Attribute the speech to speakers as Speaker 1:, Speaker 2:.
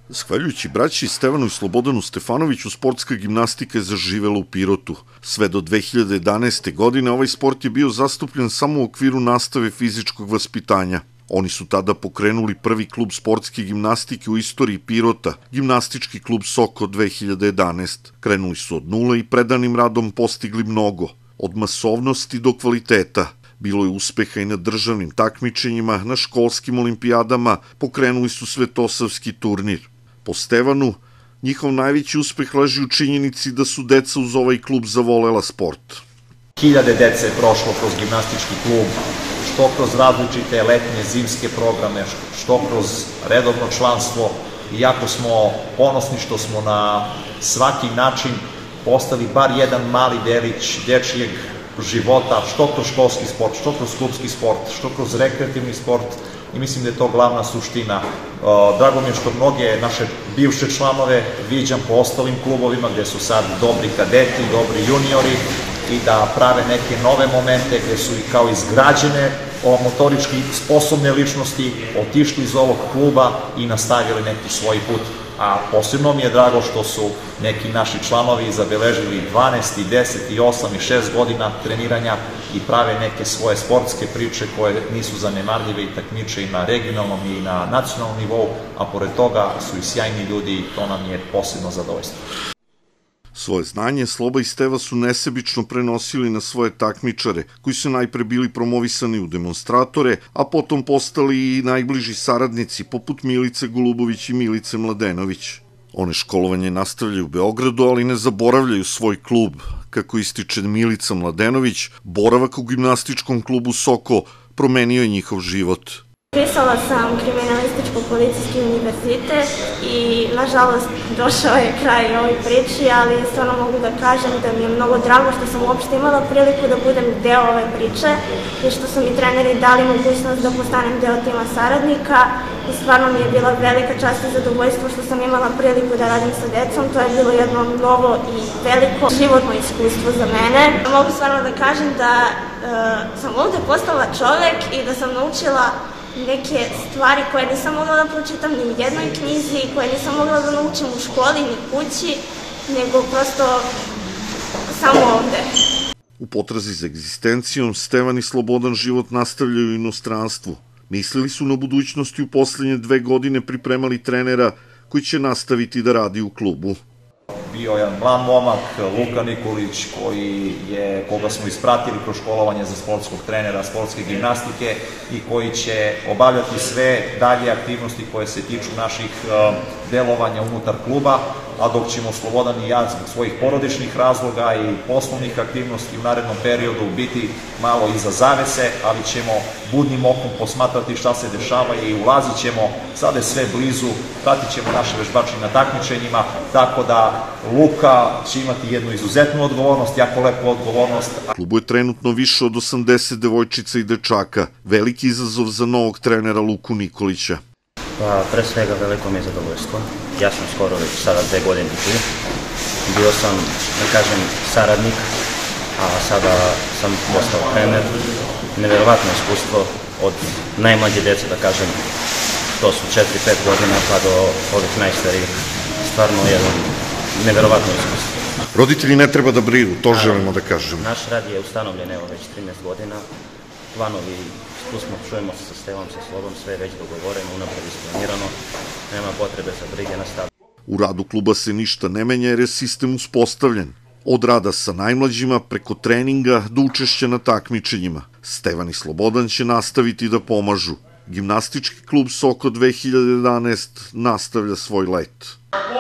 Speaker 1: Zahvaljujući braći Stevanu i Slobodanu Stefanoviću, sportska gimnastika je zaživela u Pirotu. Sve do 2011. godine ovaj sport je bio zastupljen samo u okviru nastave fizičkog vaspitanja. Oni su tada pokrenuli prvi klub sportske gimnastike u istoriji Pirota, gimnastički klub Soko 2011. Krenuli su od nule i predanim radom postigli mnogo, od masovnosti do kvaliteta. Bilo je uspeha i na državnim takmičenjima, na školskim olimpijadama, pokrenuli su Svetosavski turnir. Po Stevanu, njihov najveći uspeh leži u činjenici da su deca uz ovaj klub zavolela sport.
Speaker 2: Hiljade dece je prošlo kroz gimnastički klub, što kroz različite letnje, zimske programe, što kroz redovno članstvo. I jako smo ponosni što smo na svaki način postali bar jedan mali delić dečijeg života, što kroz školski sport, što kroz klubski sport, što kroz rekreativni sport, i mislim da je to glavna suština. Drago mi je što mnoge naše bivše članove viđam po ostalim klubovima gde su sad dobri kadeti, dobri juniori i da prave neke nove momente gde su i kao izgrađene motorički sposobne ličnosti otišli iz ovog kluba i nastavili neki svoj put. A posebno mi je drago što su neki naši članovi zabeležili 12, 10, 8 i 6 godina treniranja i prave neke svoje sportske priče koje nisu zanemarljive i takmiče i na regionalnom i na nacionalnom nivou, a pored toga su i sjajni ljudi i to nam je posebno zadovoljstvo.
Speaker 1: Svoje znanje Sloba i Steva su nesebično prenosili na svoje takmičare, koji su najpre bili promovisani u demonstratore, a potom postali i najbliži saradnici poput Milice Golubović i Milice Mladenović. One školovanje nastavljaju u Beogradu, ali ne zaboravljaju svoj klub. Kako ističe Milica Mladenović, boravak u gimnastičkom klubu Soko promenio je njihov život.
Speaker 3: Upisala sam kriminalističko-policijski univerzitet i nažalost došao je kraj ovoj priči, ali stvarno mogu da kažem da mi je mnogo drago što sam uopšte imala priliku da budem deo ove priče i što su mi treneri dali mogućnost da postanem deo tima saradnika i stvarno mi je bila velika čast i zadovoljstvo što sam imala priliku da radim sa decom. To je bilo jedno novo i veliko životno iskustvo za mene. Mogu stvarno da kažem da sam ovde postala čovek i da sam naučila neke stvari koje nisam mogla da pročitam ni u jednoj knjizi, koje nisam mogla da naučim u školi ni kući, nego prosto samo ovde.
Speaker 1: U potrazi za egzistencijom, Stevan i Slobodan život nastavljaju u inostranstvu. Mislili su na budućnost i u poslednje 2 godine pripremali trenera koji će nastaviti da radi u klubu.
Speaker 2: Bio je mlad momak, Luka Nikolić, koga smo ispratili kroz školovanje za sportskog trenera sportske gimnastike i koji će obavljati sve dalje aktivnosti koje se tiču naših delovanja unutar kluba, a dok ćemo Slobodan i ja zbog svojih porodičnih razloga i poslovnih aktivnosti u narednom periodu biti malo iza zavese, ali ćemo budnim okom posmatrati šta se dešava i ulazit ćemo, sada je sve blizu, pratit ćemo naše vežbače na takmičenjima, tako da Luka će imati jednu izuzetnu odgovornost, jako lepu odgovornost.
Speaker 1: Klubu je trenutno više od 80 devojčica i dečaka, veliki izazov za novog trenera Luku Nikolića.
Speaker 4: Pre svega veliko mi je zadovoljstvo. Ja sam skoro već sada 2 godine tu. Bio sam, da kažem, saradnik, a sada sam postao trener. Neverovatno iskustvo od najmlađe dece, da kažem, to su 4-5 godina pa do ovih najstarijih. Stvarno jedan neverovatno iskustvo.
Speaker 1: Roditelji ne treba da brinu, to želimo da kažemo.
Speaker 4: Naš rad je ustanovljen evo već 13 godina. Planovi, tu smo, čujemo se sa Stevom, sa Slobom, sve je već dogovoreno, unapred isplanirano, nema potrebe za brige na stavu.
Speaker 1: U radu kluba se ništa ne menja jer je sistem uspostavljen. Od rada sa najmlađima, preko treninga, do učešća na takmičenjima. Stevan i Slobodan će nastaviti da pomažu. Gimnastički klub Soko 2011 nastavlja svoj let.